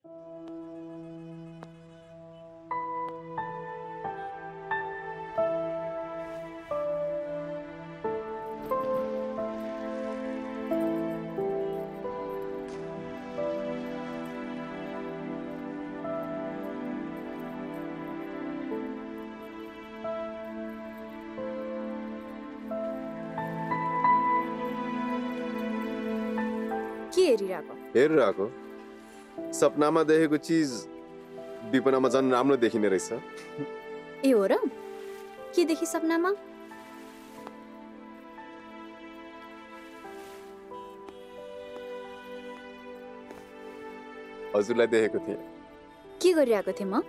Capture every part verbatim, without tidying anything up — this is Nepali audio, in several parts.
हेरिरहेको सपनामा देखेको चिज विपनामा झन् राम्रो देखिने रहेछ। ए हो र? के देखि सपनामा? हजुरलाई देखेको थिएँ। के गरिरहेको थिएँ म?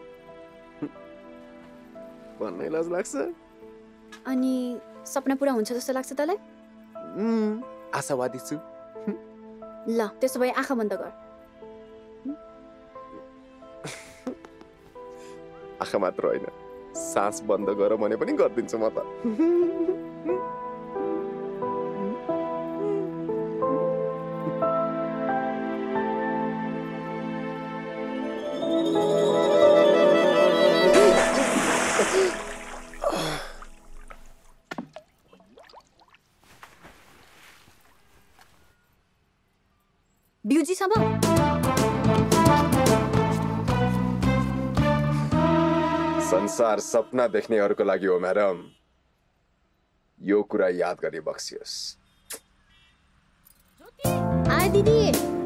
भन्नै लाज लाग्छ। अनि सपना पुरा हुन्छ जस्तो लाग्छ तँलाई? आशावादी छु। ल त्यसो भए आँखा बन्द गर। आँखा मात्र होइन, सास बन्द गर भने पनि गरिदिन्छु म त। ब्युजी सब संसार सपना देख्नेहरूको लागि हो म्याडम। यो कुरा याद गरी बक्सियोस्। आए दिदी।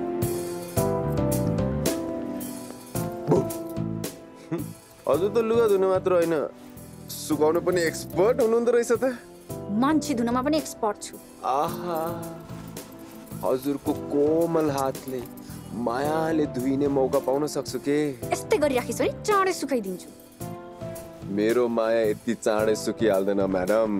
हजुर त लुगा धुन मात्र होइन, सुकाउनु पनि एक्सपर्ट हुनुहुँदो रहेछ त। मान्छे धुनमा पनि एक्सपर्ट छु। आहा, हजुरको कोमल हातले मायाले धुइने मौका पाउन सक्छु के? यस्तै गरी राखिस् भने चाँडै सुकाइदिन्छु। मेरो माया यति चाँडै सुकिहाल्दैन म्याडम।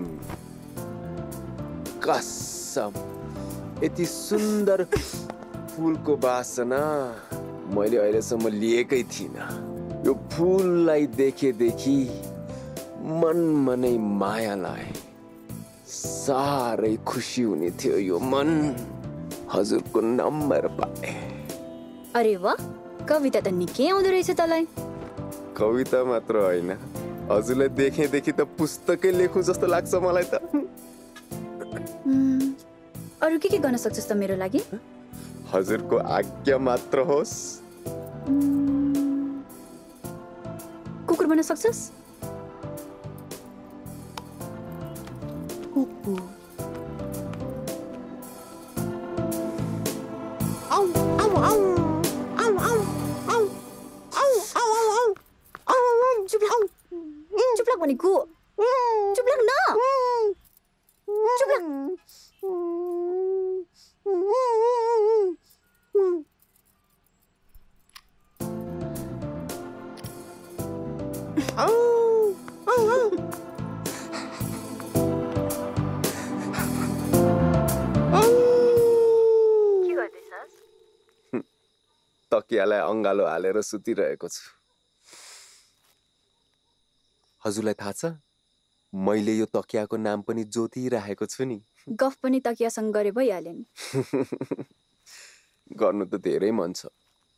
कसम, यति सुन्दर फुलको बासना मैले अहिलेसम्म लिएकै थिइनँ। यो फुललाई देखेदेखि मनमा नै माया लाए। साह्रै खुसी हुने थियो यो मन हजुरको नम्बर पाए। अरे वाह, कविता त निकै आउँदो रहेछ तँलाई। कविता मात्र होइन, हजुरलाई देखेदेखि त पुस्तकै लेखु जस्तो लाग्छ मलाई त। अरू के के गर्न सक्छस् त मेरो लागि? हजुरको आज्ञा मात्र होस्। कुकुर बन्न सक्छस्? चुप्लाक भनेको चुप्लाक न। चुप्लाक। के गर्दैछस्? तकियालाई अङ्गालो हालेर सुतिरहेको छु। हजुरलाई थाहा छ, मैले यो तकियाको नाम पनि जोतिराखेको छु नि। गफ पनि तकियासँग गरे भइहाल्यो नि। गर्नु त धेरै मन छ,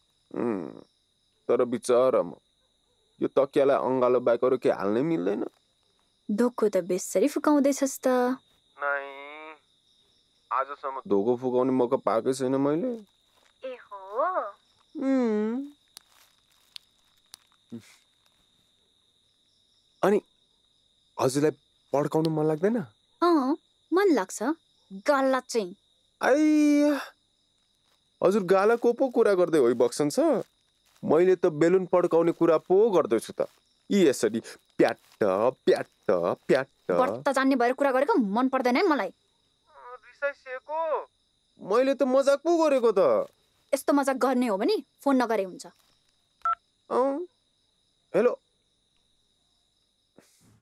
तर बिचरा म यो तकियालाई अङ्गालो बाहेक अरू के हाल्नै मिल्दैन। धोको त बेसरी फुकाउँदैछस् त। नै, आजसम्म धोको फुकाउने मौका पाएकै छैन मैले। ए हो। अनि हजुरलाई पड्काउनु मन लाग्दैन? अँ, मन लाग्छ। गाला चाहिँ। आइ, हजुर गालाको पो कुरा गर्दै होइ बक्सन छ। मैले त बेलुन पड्काउने कुरा पो गर्दैछु त। यी यसरी प्याट्ट प्याट्ट प्याट्ट। बट्टा जान्ने भएर कुरा गरेको मन पर्दैन है मलाई। रिसाइसेको, मैले त मजाक पो गरेको त। यस्तो मजाक गर्ने हो भने फोन नगरे हुन्छ। हेलो